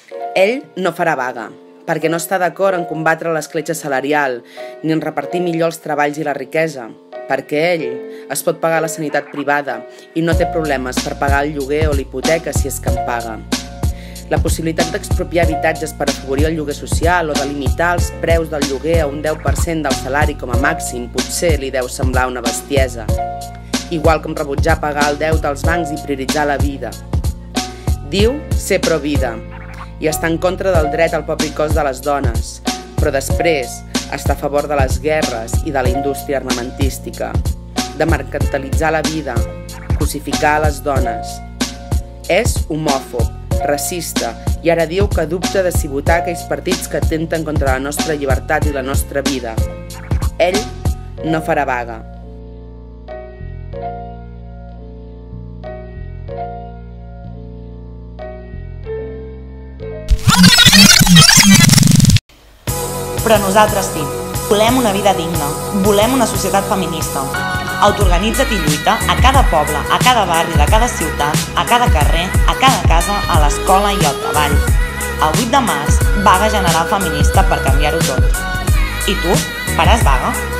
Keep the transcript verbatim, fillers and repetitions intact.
Ell no farà vaga, perquè no està d'acord en combatre l'escletxa salarial ni en repartir millor els treballs i la riquesa, perquè ell es pot pagar la sanitat privada i no té problemes per pagar el lloguer o l'hipoteca si és que en paga. La possibilitat d'expropiar habitatges per afavorir el lloguer social o de limitar els preus del lloguer a un deu per cent del salari com a màxim potser li deu semblar una bestiesa, igual com rebutjar pagar el deute als bancs i prioritzar la vida. Diu ser pro-vida i està en contra del dret al propi cos de les dones, però després està a favor de les guerres i de la indústria armamentística, de mercantilitzar la vida, cosificar les dones. És homòfob, racista, i ara diu que dubta de si votar aquells partits que atempten contra la nostra llibertat i la nostra vida. Ell no farà vaga. Però nosaltres sí, volem una vida digna, volem una societat feminista. Autoorganitza't i lluita a cada poble, a cada barri de cada ciutat, a cada carrer, a cada casa, a l'escola i al treball. El vuit de març, vaga general feminista per canviar-ho tot. I tu, faràs vaga?